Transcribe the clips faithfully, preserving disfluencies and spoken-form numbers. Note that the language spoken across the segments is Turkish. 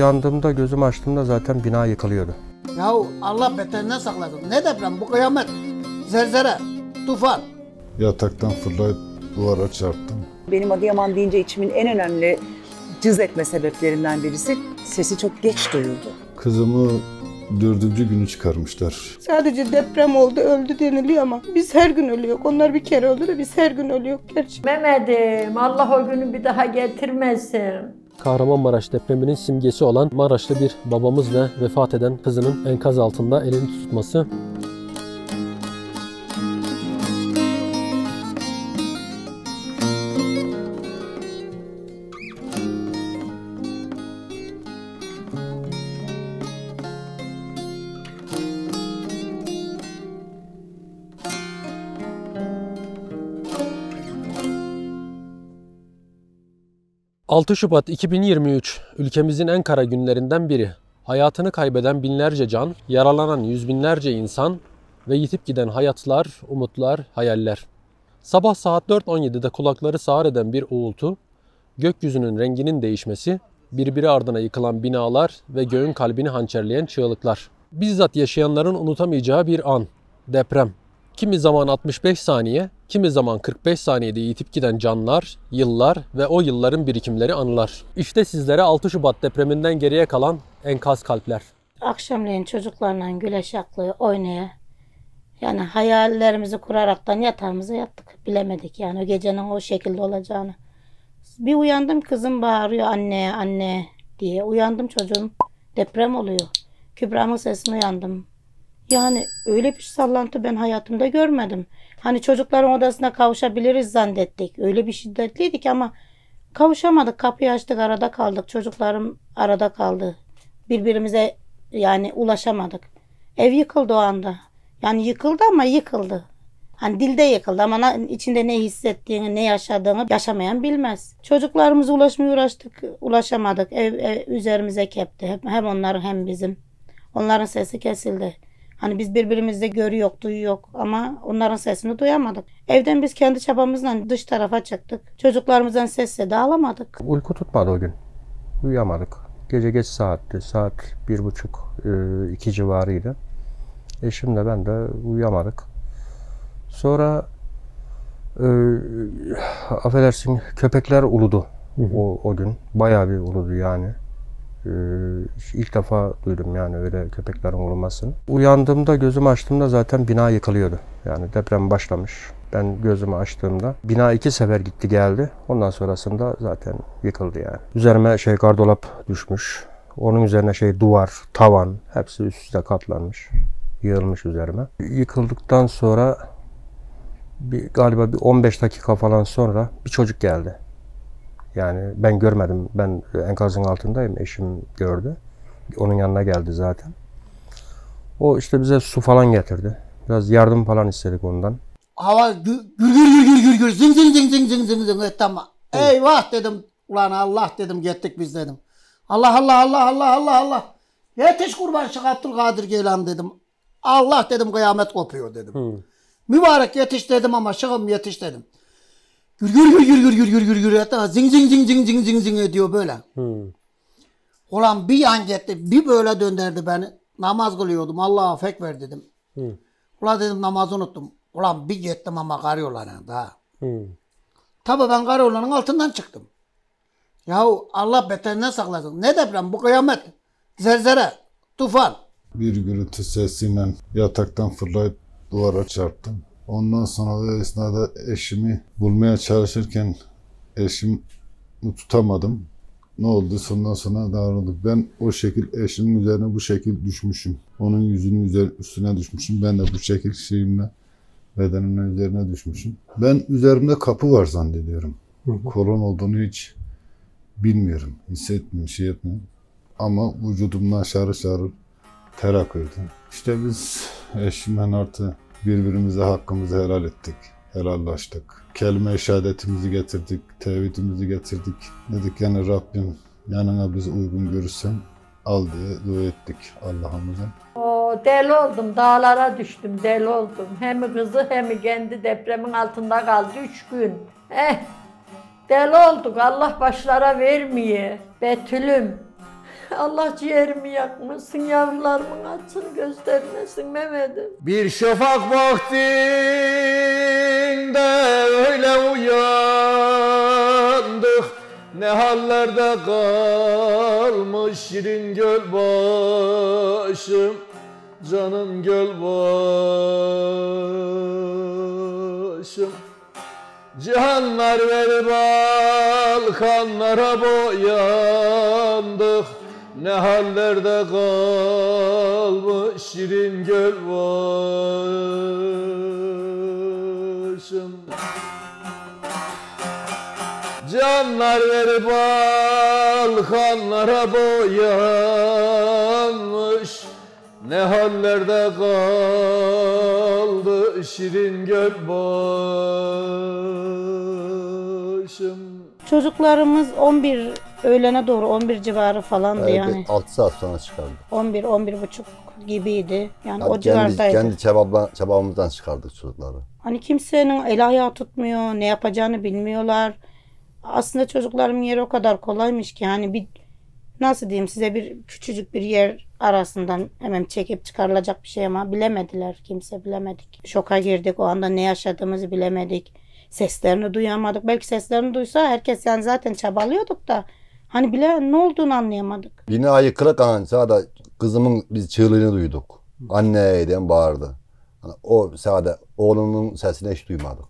Uyandığımda, gözümü açtığımda zaten bina yıkılıyordu. Yahu Allah beterinden saklasın. Ne deprem bu, kıyamet, zelzele, tufan. Yataktan fırlayıp duvara çarptım. Benim Adıyaman deyince içimin en önemli cız etme sebeplerinden birisi sesi çok geç duyuldu. Kızımı dördüncü günü çıkarmışlar. Sadece deprem oldu, öldü deniliyor ama biz her gün ölüyor. Onlar bir kere öldü de biz her gün ölüyor gerçekten. Mehmet'im, Allah o günü bir daha getirmesin. Kahramanmaraş depreminin simgesi olan Maraşlı bir babamız ve vefat eden kızının enkaz altında elini tutması. altı Şubat iki bin yirmi üç ülkemizin en kara günlerinden biri. Hayatını kaybeden binlerce can, yaralanan yüz binlerce insan ve yitip giden hayatlar, umutlar, hayaller. Sabah saat dört on yedide kulakları sağır eden bir uğultu, gökyüzünün renginin değişmesi, birbiri ardına yıkılan binalar ve göğün kalbini hançerleyen çığlıklar. Bizzat yaşayanların unutamayacağı bir an, deprem. Kimi zaman altmış beş saniye, kimi zaman kırk beş saniyede yitip giden canlar, yıllar ve o yılların birikimleri anılar. İşte sizlere altı Şubat depreminden geriye kalan enkaz kalpler. Akşamleyin çocuklarla güleş yaklığı oynaya, yani hayallerimizi kuraraktan yatağımıza yattık. Bilemedik yani o gecenin o şekilde olacağını. Bir uyandım, kızım bağırıyor anne anne diye. Uyandım, çocuğum deprem oluyor. Kübra'mın sesine uyandım. Yani öyle bir sallantı ben hayatımda görmedim. Hani çocukların odasına kavuşabiliriz zannettik. Öyle bir şiddetliydik ama kavuşamadık. Kapıyı açtık, arada kaldık. Çocuklarım arada kaldı. Birbirimize yani ulaşamadık. Ev yıkıldı o anda. Yani yıkıldı ama yıkıldı. Hani dilde yıkıldı ama içinde ne hissettiğini, ne yaşadığını yaşamayan bilmez. Çocuklarımıza ulaşmaya uğraştık, ulaşamadık. Ev, ev üzerimize kepti. Hem onların hem bizim. Onların sesi kesildi. Hani biz birbirimizde görüyor, duyuyor ama onların sesini duyamadık. Evden biz kendi çabamızla dış tarafa çıktık. Çocuklarımızdan sesle de alamadık. Uyku tutmadı o gün. Uyuyamadık. Gece geç saatti. Saat bir buçuk, iki civarıydı. Eşimle ben de uyuyamadık. Sonra e, affedersin köpekler uludu o, o gün. Bayağı bir uludu yani. Ee, ilk defa duydum yani öyle köpeklerin ulumasını. Uyandığımda, gözümü açtığımda zaten bina yıkılıyordu. Yani deprem başlamış. Ben gözümü açtığımda bina iki sefer gitti geldi. Ondan sonrasında zaten yıkıldı yani. Üzerime şey gardolap düşmüş. Onun üzerine şey duvar, tavan hepsi üst üste katlanmış. Yığılmış üzerime. Yıkıldıktan sonra bir, galiba bir on beş dakika falan sonra bir çocuk geldi. Yani ben görmedim. Ben enkazın altındayım. Eşim gördü. Onun yanına geldi zaten. O işte bize su falan getirdi. Biraz yardım falan istedik ondan. Hava gür gür gür gür gür gür zing zing zing zing zing zing zing etti ama. Eyvah dedim. Ulan Allah dedim, gittik biz dedim. Allah Allah Allah Allah Allah Allah. Yetiş kurban Şeyh Abdülkadir Geylani dedim. Allah dedim, kıyamet kopuyor dedim. Hı. Mübarek yetiş dedim ama Şeyh'im yetiş dedim. Gür gür gür gür gür gür gür gür hatta zing zing zing zing zing zing zing ediyor böyle. Hmm. Ulan bir yan gitti, bir böyle döndürdü beni. Namaz kılıyordum, Allah'a fek ver dedim. Hmm. Ulan dedim namazı unuttum. Ulan bir gittim ama karayollarına daha. Hmm. Tabii ben karayollarının altından çıktım. Yahu Allah beterinden saklasın. Ne deprem bu, kıyamet, zelzele, tufan. Bir gürültü sesiyle yataktan fırlayıp duvara çarptım. Ondan sonra da esnada eşimi bulmaya çalışırken eşimi tutamadım. Ne oldu? Ondan sonra davrandık. Ben o şekil eşimin üzerine bu şekil düşmüşüm. Onun yüzünün üzerine, üstüne düşmüşüm. Ben de bu şekil şeyimle bedenimin üzerine düşmüşüm. Ben üzerimde kapı var zannediyorum. Hı hı. Kolon olduğunu hiç bilmiyorum. Hissetmiyorum, şey etmiyorum. Ama vücudumdan şarı şarı ter akıyordu. İşte biz eşimle artı birbirimize hakkımızı helal ettik, helallaştık. Kelime-i şehadetimizi getirdik, tevhidimizi getirdik. Dedik yani Rabbim yanına bizi uygun görürsen al diye dua ettik Allah'ımıza. O deli oldum, dağlara düştüm, deli oldum. Hem kızı hem kendi depremin altında kaldı üç gün. Eh, deli olduk, Allah başlara vermeye. Betülüm, Allah ciğerimi yakmasın, yavrularımın açını göstermesin Mehmet'im. Bir şafak vaktinde öyle uyandık, ne hallerde kalmış şirin göl başım, canım göl başım. Cihanlar ve balkanlara boyandık, ne hallerde kalmış şirin göl başım. Canlar ver balkanlara boyanmış, ne hallerde kaldı şirin göl başım. Çocuklarımız on bir öğlene doğru on bir civarı falandı Evet, yani. altı saat sonra çıkardı. on bir on bir buçuk gibiydi. Yani, Yani o kendi, civardaydı. kendi çabamla, çabamızdan çıkardık çocukları. Hani kimsenin el ayağı tutmuyor, ne yapacağını bilmiyorlar. Aslında çocuklarımın yeri o kadar kolaymış ki hani bir nasıl diyeyim size bir küçücük bir yer arasından hemen çekip çıkarılacak bir şey ama bilemediler. Kimse bilemedik. Şoka girdik. O anda ne yaşadığımızı bilemedik. Seslerini duyamadık. Belki seslerini duysa herkes yani zaten çabalıyorduk da hani bile ne olduğunu anlayamadık. Bina yıkılık an sağda kızımın biz çığlığını duyduk. Anneyden bağırdı. Yani o sağda oğlunun sesini hiç duymadık.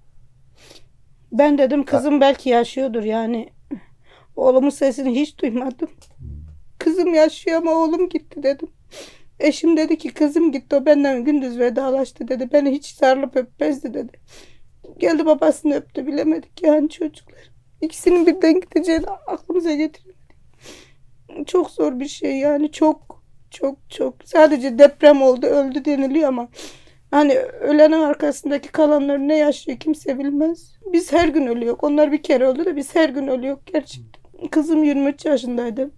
Ben dedim kızım belki yaşıyordur yani. Oğlumun sesini hiç duymadım. Kızım yaşıyor ama oğlum gitti dedim. Eşim dedi ki kızım gitti, o benden gündüz vedalaştı dedi. Beni hiç sarılıp öpmezdi dedi. Geldi babasını öptü, bilemedik yani çocuklar. İkisinin birden gideceğini aklımıza getiremedik. Çok zor bir şey yani, çok çok çok. Sadece deprem oldu, öldü deniliyor ama hani ölenin arkasındaki kalanları ne yaşıyor kimse bilmez. Biz her gün ölüyor. Onlar bir kere öldü de biz her gün ölüyor gerçekten. Kızım yirmi üç yaşındaydı.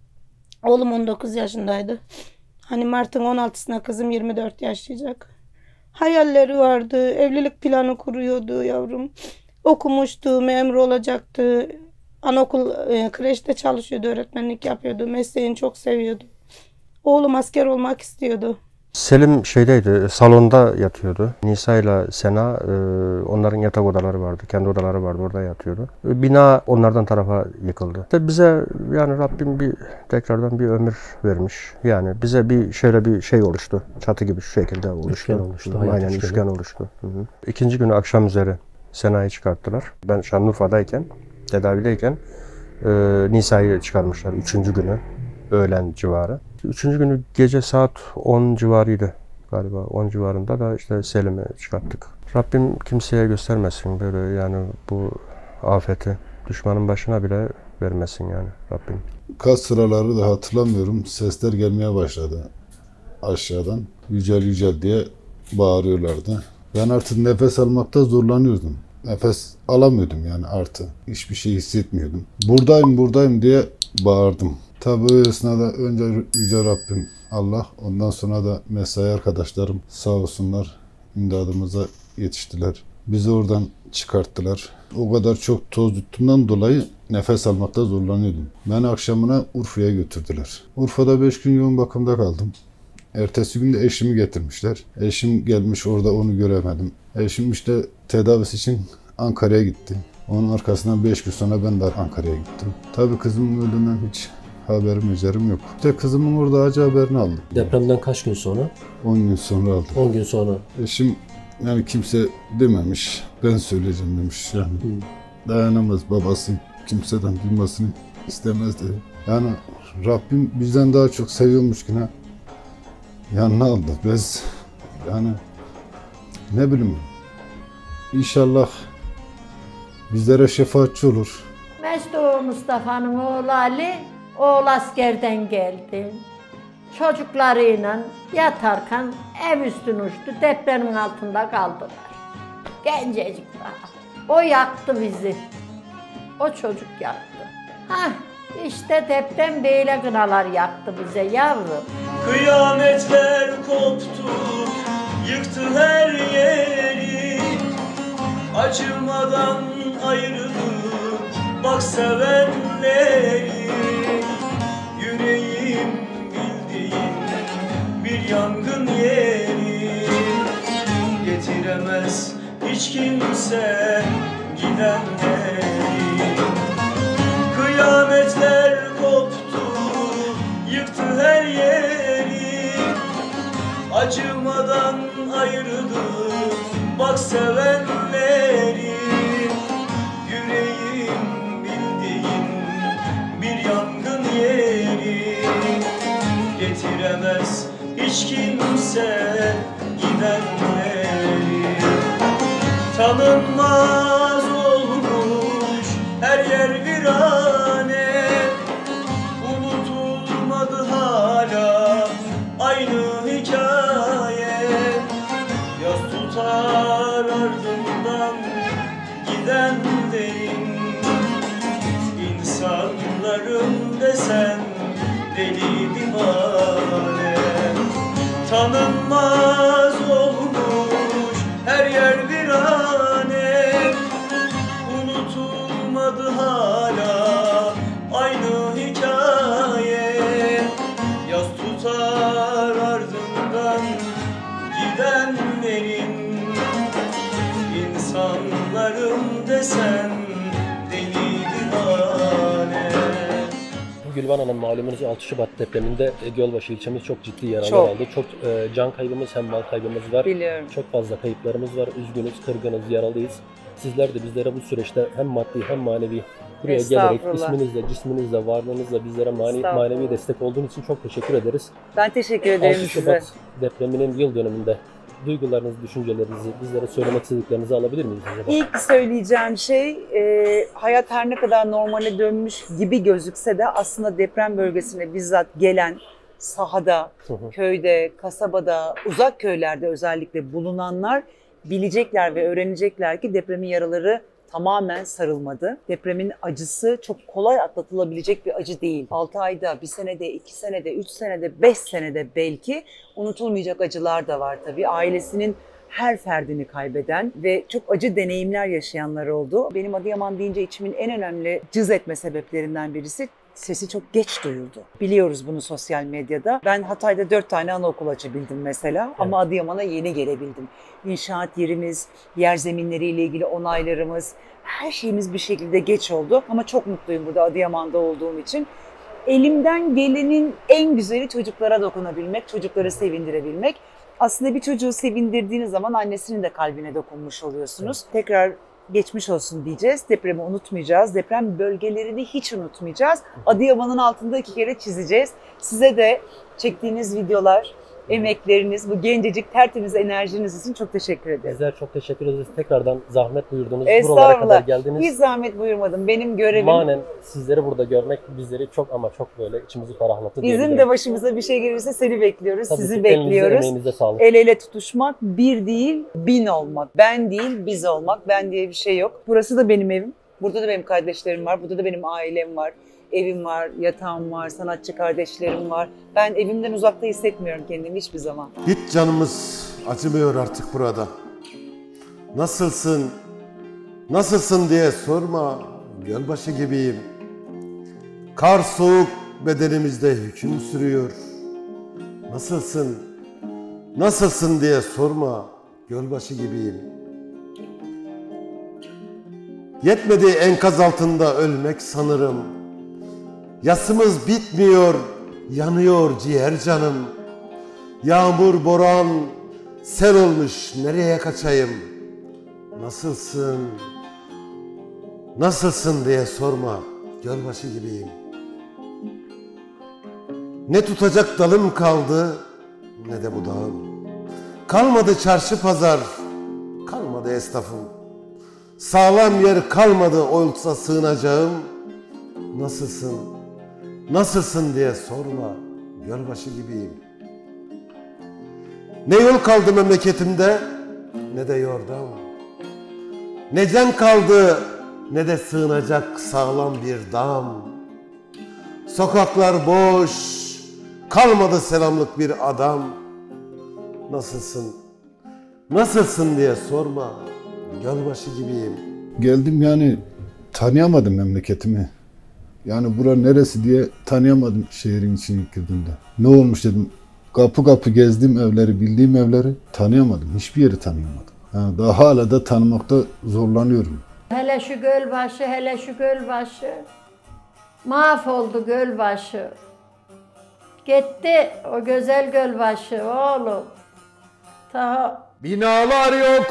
Oğlum on dokuz yaşındaydı. Hani Mart'ın on altısına kızım yirmi dört yaşayacak. Hayalleri vardı. Evlilik planı kuruyordu yavrum. Okumuştu, memur olacaktı. Anaokul e, kreşte çalışıyordu, öğretmenlik yapıyordu. Mesleğini çok seviyordu. Oğlum asker olmak istiyordu. Selim şeydeydi, salonda yatıyordu. Nisa ile Sena, e, onların yatak odaları vardı, kendi odaları vardı, orada yatıyordu. Bina onlardan tarafa yıkıldı. İşte bize yani Rabbim bir tekrardan bir ömür vermiş. Yani bize bir şöyle bir şey oluştu, çatı gibi şu şekilde oluştu. Üçgen oluştu, Hı, hayat aynen üçgeni. üçgen oluştu. Hı hı. İkinci günü akşam üzeri Sena'yı çıkarttılar. Ben Şanlıurfa'dayken, tedavideyken e, Nisa'yı çıkarmışlar üçüncü günü, öğlen civarı. Üçüncü günü gece saat on civarıydı galiba. on civarında da işte Selim'i çıkarttık. Rabbim kimseye göstermesin böyle yani bu afeti. Düşmanın başına bile vermesin yani Rabbim. Kaç sıraları da hatırlamıyorum. Sesler gelmeye başladı aşağıdan. Yücel yücel diye bağırıyorlardı. Ben artık nefes almakta zorlanıyordum. Nefes alamıyordum yani artık. Hiçbir şey hissetmiyordum. Buradayım buradayım diye bağırdım. Tabii o esnada önce Yüce Rabbim Allah, ondan sonra da mesai arkadaşlarım sağ olsunlar imdadımıza yetiştiler. Bizi oradan çıkarttılar. O kadar çok toz tuttuğumdan dolayı nefes almakta zorlanıyordum. Beni akşamına Urfa'ya götürdüler. Urfa'da beş gün yoğun bakımda kaldım. Ertesi gün de eşimi getirmişler. Eşim gelmiş, orada onu göremedim. Eşim işte tedavisi için Ankara'ya gitti. Onun arkasından beş gün sonra ben de Ankara'ya gittim. Tabii kızımın öldüğünden hiç haberim üzerim yok. İşte kızımın orada acı haberini aldım. Depremden kaç gün sonra? on gün sonra aldım. on gün sonra. Eşim yani kimse dememiş, ben söyleyeceğim demiş yani. Hmm. Dayanamaz babası, kimseden duymasını istemez dedi. Yani Rabbim bizden daha çok seviyormuş yine. Yanına aldı. Biz yani ne bileyim inşallah bizlere şefaatçi olur. Mesut Mustafa'nın oğlu Ali, oğul askerden geldi. Çocuklarıyla yatarken ev üstüne uçtu, depremin altında kaldılar. Gencecik daha. O yaktı bizi. O çocuk yaktı. Hah, işte deprem böyle kınalar yaktı bize yavrum. Kıyametler koptu, yıktı her yeri. Acımadan ayrılıp bak sevenleri, yüreği getiremez hiç kimse gidenleri. Kıyametler koptu, yıktı her yeri, acımadan ayırdı bak sevenleri. Yüreğim bildiğin bir yangın yeri, getiremez hiç kimse gidenleri. Tanınmaz olmuş her yer virane, unutulmadı hala aynı hikaye. Yaz tutar ardından gidenlerin, insanlarım desen deli divane. Tanınmaz olmuş her yer virane, unutulmadı hala aynı hikaye. Yaz tutar ardından gidenlerin, insanlarım desen deli divane. Gülban Hanım, malumunuz altı Şubat depreminde Gölbaşı ilçemiz çok ciddi yaralar Çok. aldı. Çok e, can kaybımız hem mal kaybımız var. Biliyorum. Çok fazla kayıplarımız var. Üzgünüz, kırgınız, yaralıyız. Sizler de bizlere bu süreçte hem maddi hem manevi buraya gelerek isminizle, cisminizle, varlığınızla bizlere mani, manevi destek olduğunuz için çok teşekkür ederiz. Ben teşekkür ederim altı size. Şubat depreminin yıl dönümünde duygularınızı, düşüncelerinizi, bizlere söylemek istediklerinizi alabilir miyiz acaba? İlk söyleyeceğim şey, e, hayat her ne kadar normale dönmüş gibi gözükse de aslında deprem bölgesine bizzat gelen, sahada, köyde, kasabada, uzak köylerde özellikle bulunanlar bilecekler ve öğrenecekler ki depremin yaraları tamamen sarılmadı. Depremin acısı çok kolay atlatılabilecek bir acı değil. altı ayda, bir senede, iki senede, üç senede, beş senede belki unutulmayacak acılar da var tabii. Ailesinin her ferdini kaybeden ve çok acı deneyimler yaşayanlar oldu. Benim Adıyaman deyince içimin en önemli cız etme sebeplerinden birisi sesi çok geç duyuldu. Biliyoruz bunu sosyal medyada. Ben Hatay'da dört tane anaokul açabildim mesela, evet. Ama Adıyaman'a yeni gelebildim. İnşaat yerimiz, yer zeminleriyle ilgili onaylarımız, her şeyimiz bir şekilde geç oldu. Ama çok mutluyum burada Adıyaman'da olduğum için. Elimden gelenin en güzeli çocuklara dokunabilmek, çocukları sevindirebilmek. Aslında bir çocuğu sevindirdiğiniz zaman annesinin de kalbine dokunmuş oluyorsunuz. Evet. Tekrar geçmiş olsun diyeceğiz. Depremi unutmayacağız. Deprem bölgelerini hiç unutmayacağız. Adıyaman'ın altında iki kere çizeceğiz. Size de çektiğiniz videolar, emekleriniz, bu gencecik tertemiz enerjiniz için çok teşekkür ederim. Bizler çok teşekkür ederiz. Tekrardan zahmet buyurdunuz. Buralara kadar geldiniz. Hiç zahmet buyurmadım. Benim görevim. Manen sizleri burada görmek bizleri çok ama çok böyle içimizi ferahlattı. Bizim de başımıza bir şey gelirse seni bekliyoruz. Tabii sizi ki, bekliyoruz. elinize, emeğinize sağlık. El ele tutuşmak, bir değil bin olmak. Ben değil biz olmak. Ben diye bir şey yok. Burası da benim evim. Burada da benim kardeşlerim var. Burada da benim ailem var. Evim var, yatağım var, sanatçı kardeşlerim var. Ben evimden uzakta hissetmiyorum kendimi hiçbir zaman. Hiç canımız acımıyor artık burada. Nasılsın, nasılsın diye sorma, gölbaşı gibiyim. Kar soğuk bedenimizde hüküm sürüyor. Nasılsın, nasılsın diye sorma, gölbaşı gibiyim. Yetmedi enkaz altında ölmek sanırım. Yasımız bitmiyor, yanıyor ciğer canım. Yağmur, boran, sel olmuş, nereye kaçayım? Nasılsın, nasılsın diye sorma, gölbaşı gibiyim. Ne tutacak dalım kaldı, ne de budağım. Kalmadı çarşı pazar, kalmadı esnafım. Sağlam yer kalmadı oysa sığınacağım. Nasılsın, nasılsın diye sorma, gölbaşı gibiyim. Ne yol kaldı memleketimde, ne de yordam. Ne can kaldı, ne de sığınacak sağlam bir dam. Sokaklar boş, kalmadı selamlık bir adam. Nasılsın, nasılsın diye sorma, gölbaşı gibiyim. Geldim yani tanıyamadım memleketimi. Yani bura neresi diye tanıyamadım şehrin içine girdiğimde. Ne olmuş dedim. kapı kapı gezdiğim evleri, bildiğim evleri tanıyamadım. Hiçbir yeri tanıyamadım. Yani daha hala da tanımakta zorlanıyorum. Hele şu Gölbaşı, hele şu Gölbaşı. Mahvoldu Gölbaşı. Gitti o güzel Gölbaşı oğlum. Ta Binalar yok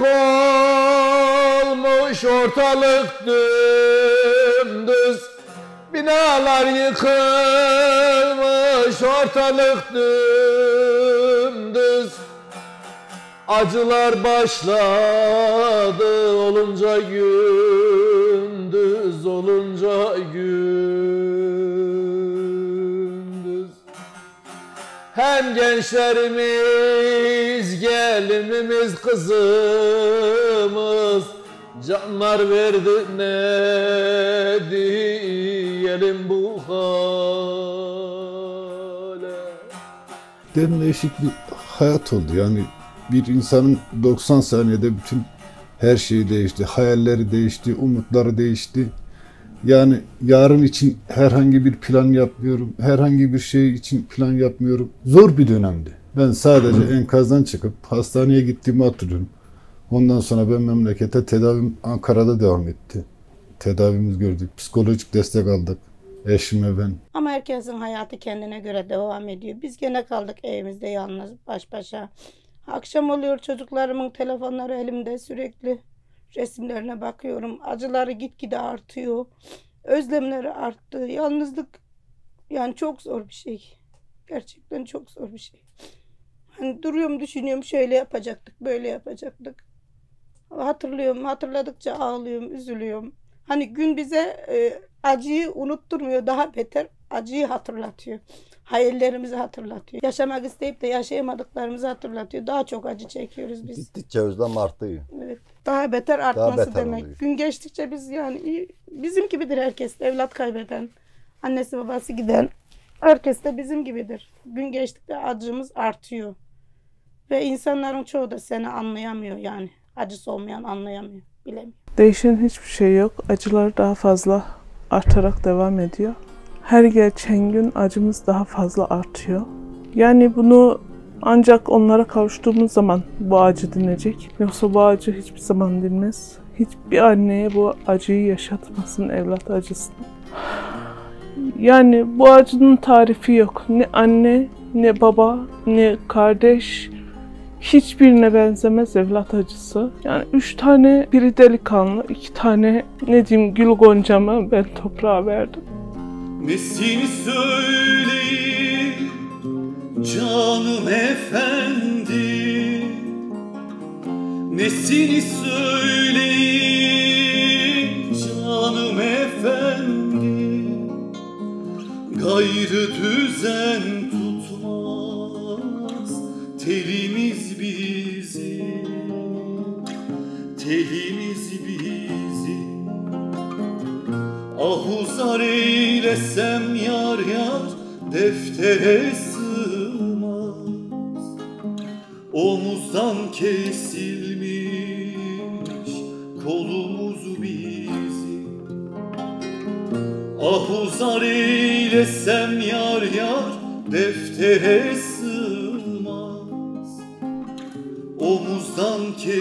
olmuş, ortalık dümdüz. Binalar yıkılmış, ortalık dümdüz. Acılar başladı olunca gündüz, olunca gündüz. Hem gençlerimiz, gelinimiz, kızımız canlar verdi, ne diyelim bu hale. Derin değişik bir hayat oldu. Yani bir insanın doksan saniyede bütün her şeyi değişti. Hayalleri değişti, umutları değişti. Yani yarın için herhangi bir plan yapmıyorum. Herhangi bir şey için plan yapmıyorum. Zor bir dönemdi. Ben sadece enkazdan çıkıp hastaneye gittiğimi hatırlıyorum. Ondan sonra ben memlekete tedavim Ankara'da devam etti. Tedavimiz gördük. Psikolojik destek aldık. Eşim ve ben. Ama herkesin hayatı kendine göre devam ediyor. Biz gene kaldık evimizde yalnız baş başa. Akşam oluyor, çocuklarımın telefonları elimde, sürekli resimlerine bakıyorum. Acıları gitgide artıyor. Özlemleri arttı. Yalnızlık yani çok zor bir şey. Gerçekten çok zor bir şey. Hani duruyorum, düşünüyorum, şöyle yapacaktık, böyle yapacaktık. Hatırlıyorum, hatırladıkça ağlıyorum, üzülüyorum. Hani gün bize e, acıyı unutturmuyor, daha beter acıyı hatırlatıyor. Hayallerimizi hatırlatıyor. Yaşamak isteyip de yaşayamadıklarımızı hatırlatıyor. Daha çok acı çekiyoruz biz. Gittikçe özlem artıyor. Evet. Daha beter artması Daha beter demek. oluyor. Gün geçtikçe biz yani iyi- bizim gibidir herkes. Evlat kaybeden, annesi babası giden herkes de bizim gibidir. Gün geçtikçe acımız artıyor. Ve insanların çoğu da seni anlayamıyor yani. Acısı olmayan anlayamıyor, bilemiyor. Değişen hiçbir şey yok. Acılar daha fazla artarak devam ediyor. Her geçen gün acımız daha fazla artıyor. Yani bunu ancak onlara kavuştuğumuz zaman bu acı dinecek. Yoksa bu acı hiçbir zaman dinmez. Hiçbir anneye bu acıyı yaşatmasın, evlat acısını. Yani bu acının tarifi yok. Ne anne, ne baba, ne kardeş, hiçbirine benzemez evlat acısı. Yani üç tane, biri delikanlı, iki tane ne diyeyim gül goncamı ben toprağa verdim. Nesini söyleyeyim canım efendi, nesini söyleyeyim canım efendi, gayrı düzen tutmaz telimiz bizim, telimiz bizim. Ahuzar eylesem yar yar deftere sığmaz, omuzdan kesilmiş kolumuz bizim. Ahuzar eylesem yar yar deftere sığmaz, omuzdan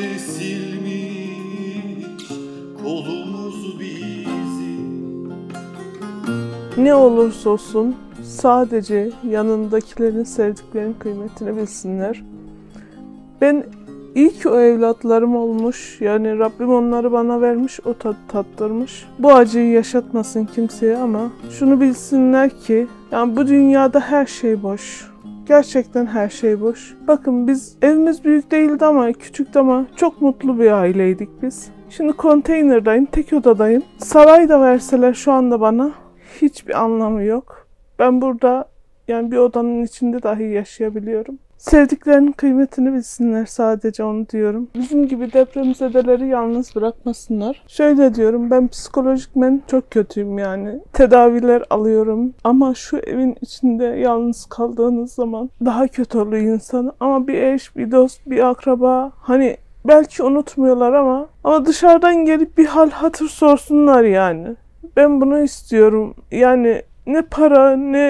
kesilmiş kolumuz bizim. Ne olursa olsun sadece yanındakilerin, sevdiklerinin kıymetini bilsinler. Ben iyi ki o evlatlarım olmuş. Yani Rabbim onları bana vermiş, o tat tattırmış. Bu acıyı yaşatmasın kimseye ama şunu bilsinler ki yani bu dünyada her şey boş. Gerçekten her şey boş. Bakın biz evimiz büyük değildi ama küçüktü ama çok mutlu bir aileydik biz. Şimdi konteynerdayım, tek odadayım. Saray da verseler şu anda bana hiçbir anlamı yok. Ben burada yani bir odanın içinde dahi yaşayabiliyorum. Sevdiklerinin kıymetini bilsinler, sadece onu diyorum. Bizim gibi depremzedeleri yalnız bırakmasınlar. Şöyle diyorum, ben psikolojikmen çok kötüyüm yani. Tedaviler alıyorum ama şu evin içinde yalnız kaldığınız zaman daha kötü oluyor insan. Ama bir eş, bir dost, bir akraba hani belki unutmuyorlar ama ama dışarıdan gelip bir hal hatır sorsunlar yani. Ben bunu istiyorum. Yani ne para ne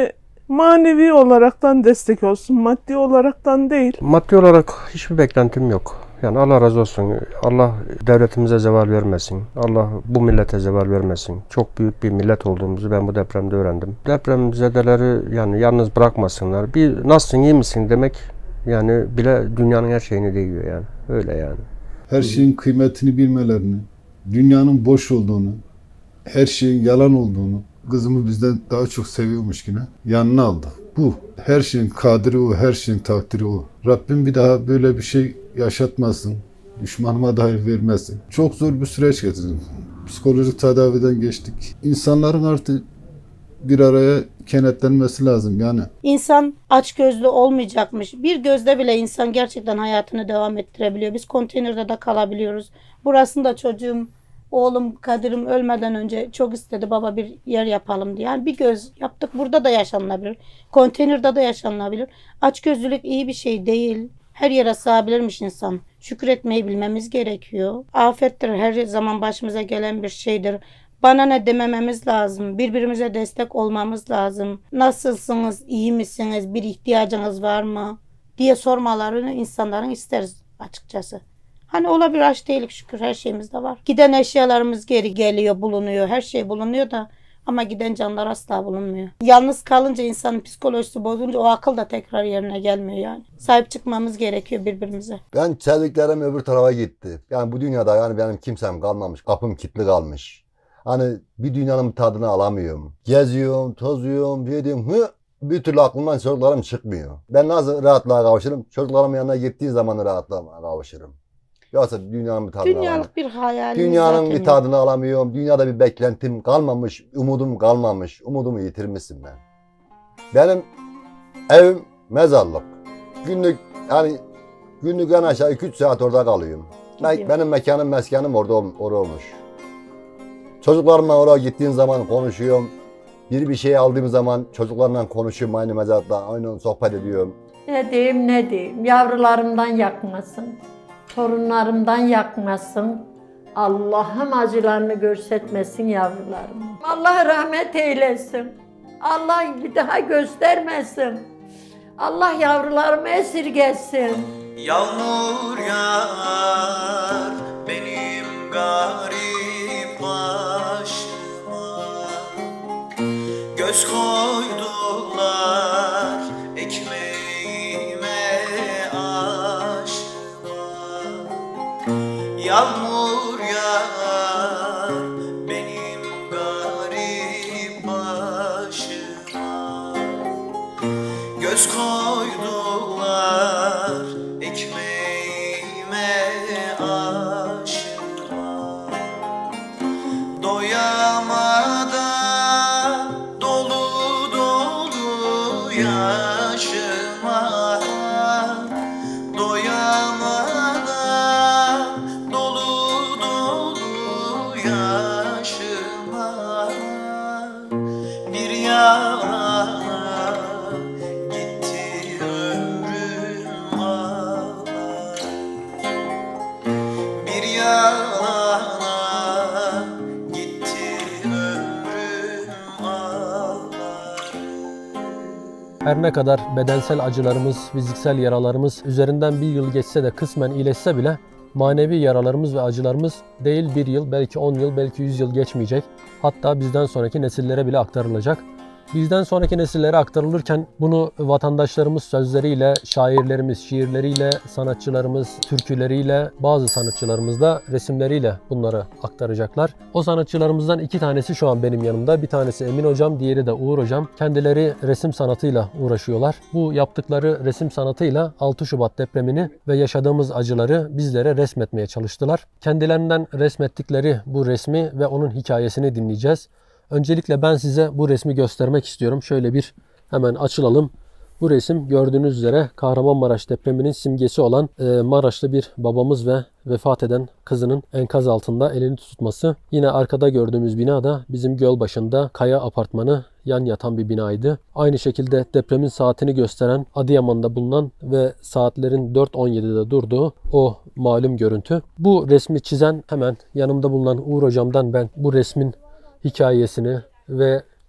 manevi olaraktan destek olsun, maddi olaraktan değil. Maddi olarak hiçbir beklentim yok. Yani Allah razı olsun. Allah devletimize zeval vermesin. Allah bu millete zeval vermesin. Çok büyük bir millet olduğumuzu ben bu depremde öğrendim. Depremzedeleri yani yalnız bırakmasınlar. Bir nasılsın, iyi misin demek yani bile dünyanın her şeyini değiyor yani. Öyle yani. Her şeyin kıymetini bilmelerini, dünyanın boş olduğunu, her şeyin yalan olduğunu, kızımı bizden daha çok seviyormuş yine yanına aldı. Bu. Her şeyin kadiri o, her şeyin takdiri o. Rabbim bir daha böyle bir şey yaşatmasın. Düşmanıma dair vermesin. Çok zor bir süreç geçirdim. Psikolojik tedaviden geçtik. İnsanların artık bir araya kenetlenmesi lazım yani. İnsan açgözlü olmayacakmış. Bir gözle bile insan gerçekten hayatını devam ettirebiliyor. Biz konteynerde de kalabiliyoruz. Burasında çocuğum, oğlum Kadir'im ölmeden önce çok istedi baba bir yer yapalım diye. Yani bir göz yaptık. Burada da yaşanılabilir. Konteynerde de yaşanılabilir. Açgözlülük iyi bir şey değil. Her yere sığabilirmiş insan. Şükretmeyi bilmemiz gerekiyor. Afettir. Her zaman başımıza gelen bir şeydir. Bana ne demememiz lazım. Birbirimize destek olmamız lazım. Nasılsınız? İyi misiniz? Bir ihtiyacınız var mı? Diye sormalarını insanların isteriz açıkçası. Hani olabilir, aç değilik şükür, her şeyimiz de var. Giden eşyalarımız geri geliyor, bulunuyor. Her şey bulunuyor da ama giden canlar asla bulunmuyor. Yalnız kalınca insanın psikolojisi bozulunca o akıl da tekrar yerine gelmiyor yani. Sahip çıkmamız gerekiyor birbirimize. Ben sevdiklerim öbür tarafa gitti. Yani bu dünyada yani benim kimsem kalmamış. Kapım kilitli kalmış. Hani bir dünyanın tadını alamıyorum. Geziyorum, tozuyorum, diyorum. Hı, bir türlü aklımdan çocuklarım çıkmıyor. Ben nasıl rahatlığa kavuşurum? Çocuklarımın yanına gittiği zaman rahatlığa kavuşurum. Yoksa dünyanın bir tadını Dünyalık alamıyorum. bir hayalimiz Dünyanın zaten bir tadını alamıyorum. Dünyada bir beklentim kalmamış. Umudum kalmamış. Umudumu yitirmişim ben. Benim evim mezarlık. Günlük yani günlük en aşağı iki üç saat orada kalıyorum. Gidiyor. Benim mekanım meskanım orada, orada olmuş. Çocuklarımla oraya gittiğim zaman konuşuyorum. Biri bir şey aldığım zaman çocuklarla konuşuyorum aynı mezarda. Aynı sohbet ediyorum. Ne diyeyim ne diyeyim. Yavrularımdan yakmasın. Torunlarımdan yakmasın. Allah'ım acılarını görsetmesin yavrularım. Allah rahmet eylesin. Allah bir daha göstermesin. Allah yavrularımı esirgesin. Yağmur yağar benim garip başıma, göz koydular ekmeğime aşıma. Yağmur yağar benim garip başıma, göz koydular ekmeğime aşıma. Doyamadan dolu dolu yaşıma, doyamadan dolu dolu yaşıma. Bir yana gitti ömrüm ağlar, bir yana gitti ömrüm ağlar. Her ne kadar bedensel acılarımız, fiziksel yaralarımız üzerinden bir yıl geçse de kısmen iyileşse bile manevi yaralarımız ve acılarımız değil bir yıl, belki on yıl, belki yüz yıl geçmeyecek. Hatta bizden sonraki nesillere bile aktarılacak. Bizden sonraki nesillere aktarılırken bunu vatandaşlarımız sözleriyle, şairlerimiz şiirleriyle, sanatçılarımız türküleriyle, bazı sanatçılarımız da resimleriyle bunları aktaracaklar. O sanatçılarımızdan iki tanesi şu an benim yanımda. Bir tanesi Emin Hocam, diğeri de Uğur Hocam. Kendileri resim sanatıyla uğraşıyorlar. Bu yaptıkları resim sanatıyla altı Şubat depremini ve yaşadığımız acıları bizlere resmetmeye çalıştılar. Kendilerinden resmettikleri bu resmi ve onun hikayesini dinleyeceğiz. Öncelikle ben size bu resmi göstermek istiyorum. Şöyle bir hemen açılalım. Bu resim gördüğünüz üzere Kahramanmaraş depreminin simgesi olan e, Maraşlı bir babamız ve vefat eden kızının enkaz altında elini tutması. Yine arkada gördüğümüz bina da bizim Gölbaşı'nda Kaya Apartmanı yan yatan bir binaydı. Aynı şekilde depremin saatini gösteren Adıyaman'da bulunan ve saatlerin dört on yedide durduğu o malum görüntü. Bu resmi çizen hemen yanımda bulunan Uğur Hocam'dan ben bu resmin hikayesini ve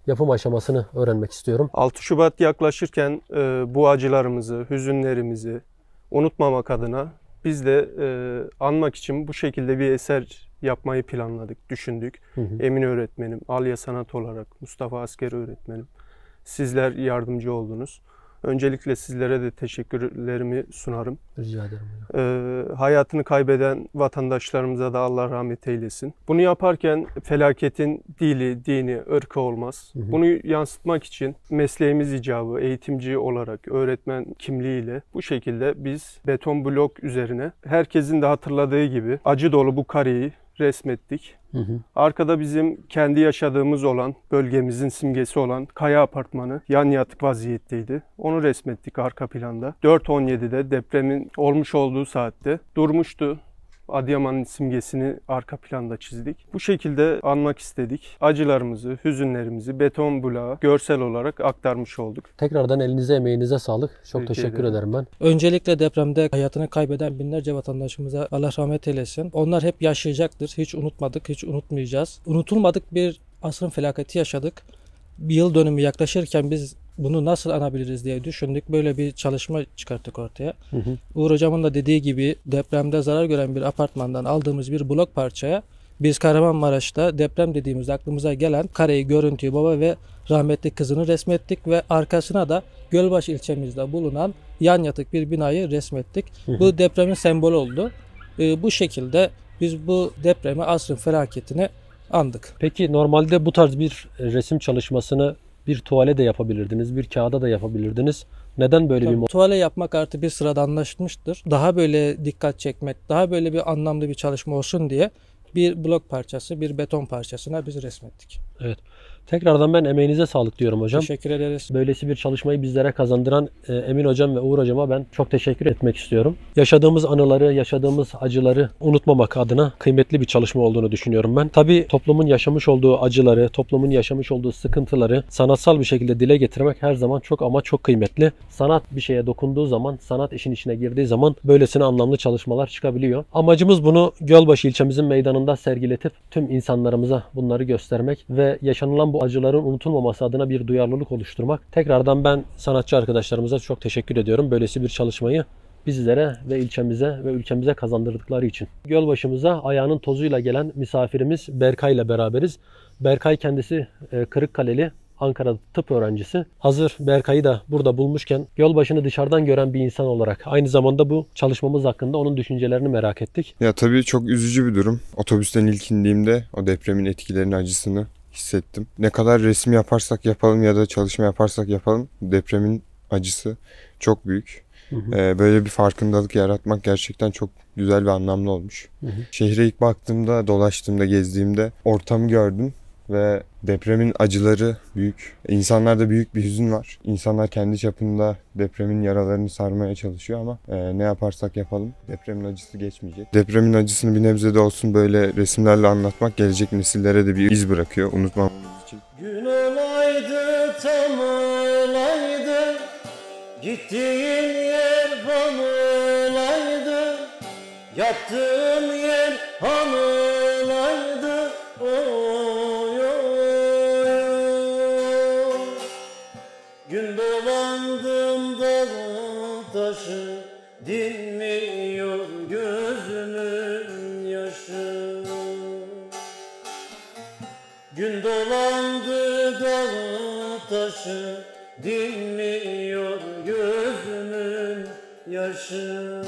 yapım aşamasını öğrenmek istiyorum. altı Şubat yaklaşırken e, bu acılarımızı, hüzünlerimizi unutmamak adına biz de e, anmak için bu şekilde bir eser yapmayı planladık, düşündük. Hı hı. Emin öğretmenim, Alya Sanat olarak, Mustafa Asker öğretmenim, sizler yardımcı oldunuz. Öncelikle sizlere de teşekkürlerimi sunarım. Rica ederim. Ee, hayatını kaybeden vatandaşlarımıza da Allah rahmet eylesin. Bunu yaparken felaketin dili, dini, ırkı olmaz. Hı hı. Bunu yansıtmak için mesleğimiz icabı, eğitimci olarak, öğretmen kimliğiyle bu şekilde biz beton blok üzerine herkesin de hatırladığı gibi acı dolu bu kareyi resmettik. Hı hı. Arkada bizim kendi yaşadığımız olan, bölgemizin simgesi olan Kaya Apartmanı yan yatık vaziyetteydi. Onu resmettik arka planda. dört on yedide depremin olmuş olduğu saatte durmuştu. Adıyaman'ın simgesini arka planda çizdik. Bu şekilde anmak istedik. Acılarımızı, hüzünlerimizi beton bloğa görsel olarak aktarmış olduk. Tekrardan elinize, emeğinize sağlık. Çok Teşekkür teşekkür ederim. ederim ben. Öncelikle depremde hayatını kaybeden binlerce vatandaşımıza Allah rahmet eylesin. Onlar hep yaşayacaktır. Hiç unutmadık, hiç unutmayacağız. Unutulmadık bir asrın felaketi yaşadık. Bir yıl dönümü yaklaşırken biz bunu nasıl anabiliriz diye düşündük. Böyle bir çalışma çıkarttık ortaya. Hı hı. Uğur Hocam'ın da dediği gibi depremde zarar gören bir apartmandan aldığımız bir blok parçaya biz Kahramanmaraş'ta deprem dediğimizde aklımıza gelen kareyi, görüntüyü, baba ve rahmetli kızını resmettik ve arkasına da Gölbaşı ilçemizde bulunan yan yatık bir binayı resmettik. Hı hı. Bu depremin sembolü oldu. Ee, bu şekilde biz bu depremi, asrın felaketini andık. Peki normalde bu tarz bir resim çalışmasını bir tuvale de yapabilirdiniz, bir kağıda da yapabilirdiniz. Neden böyle Tabii, bir tuvale yapmak artık bir sıradanlaşmıştır. Daha böyle dikkat çekmek, daha böyle bir anlamlı bir çalışma olsun diye bir blok parçası, bir beton parçasına biz resmettik. Evet. Tekrardan ben emeğinize sağlık diyorum hocam. Teşekkür ederiz. Böylesi bir çalışmayı bizlere kazandıran e, Emin hocam ve Uğur hocama ben çok teşekkür etmek istiyorum. Yaşadığımız anıları, yaşadığımız acıları unutmamak adına kıymetli bir çalışma olduğunu düşünüyorum ben. Tabii toplumun yaşamış olduğu acıları, toplumun yaşamış olduğu sıkıntıları sanatsal bir şekilde dile getirmek her zaman çok ama çok kıymetli. Sanat bir şeye dokunduğu zaman, sanat işin içine girdiği zaman böylesine anlamlı çalışmalar çıkabiliyor. Amacımız bunu Gölbaşı ilçemizin meydanında sergiletip tüm insanlarımıza bunları göstermek ve yaşanılan bu acıların unutulmaması adına bir duyarlılık oluşturmak. Tekrardan ben sanatçı arkadaşlarımıza çok teşekkür ediyorum. Böylesi bir çalışmayı bizlere ve ilçemize ve ülkemize kazandırdıkları için. Gölbaşımıza ayağının tozuyla gelen misafirimiz Berkay ile beraberiz. Berkay kendisi Kırıkkaleli, Ankara tıp öğrencisi. Hazır Berkay'ı da burada bulmuşken Gölbaşı'nı dışarıdan gören bir insan olarak aynı zamanda bu çalışmamız hakkında onun düşüncelerini merak ettik. Ya tabii çok üzücü bir durum. Otobüsten ilk indiğimde o depremin etkilerini, acısını hissettim. Ne kadar resim yaparsak yapalım ya da çalışma yaparsak yapalım depremin acısı çok büyük. Hı hı. Ee, böyle bir farkındalık yaratmak gerçekten çok güzel ve anlamlı olmuş. Hı hı. Şehre ilk baktığımda, dolaştığımda, gezdiğimde ortamı gördüm ve depremin acıları büyük. İnsanlarda büyük bir hüzün var. İnsanlar kendi çapında depremin yaralarını sarmaya çalışıyor ama e, ne yaparsak yapalım depremin acısı geçmeyecek. Depremin acısını bir nebze de olsun böyle resimlerle anlatmak gelecek nesillere de bir iz bırakıyor unutmamamız için. Gün olaydı tam olaydı, gittiğin yer bana olaydı, yattığın yer han olaydı. Oy oy oy. Gün dolandım dalı taşı, dinmiyor gözümün yaşı. Gün dolandı dalı taşı, dinmiyor gözümün yaşı.